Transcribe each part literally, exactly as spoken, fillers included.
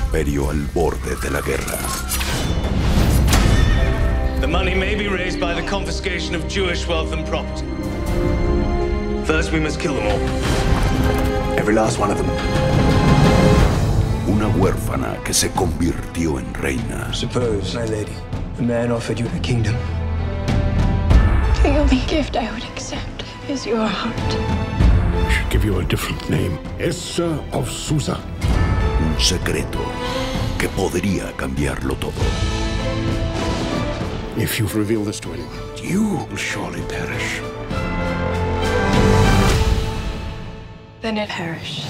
imperio al borde de la guerra. The money may be raised by the confiscation of Jewish wealth and property. First, we must kill them all. Every last one of them. Una huérfana que se convirtió en reina. Suppose, my lady, a man offered you the kingdom. The only gift I would accept is your heart. I should give you a different name. Esther of Susa. Un secreto que podría cambiarlo todo. If you reveal this to anyone, you will surely perish. Then it perish.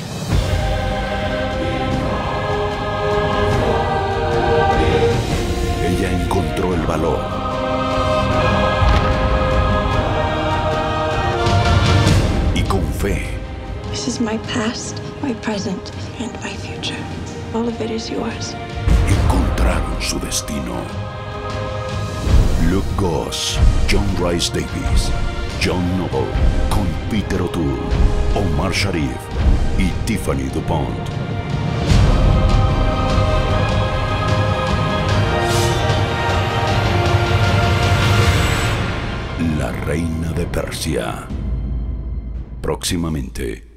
Ella encontró el valor. Y con fe. This is my past, my present, and my future. All of it is yours. Encontraron su destino. Luke Goss, John Rhys Davies, John Noble, con Peter O'Toole, Omar Sharif y Tiffany DuPont. La reina de Persia. Próximamente.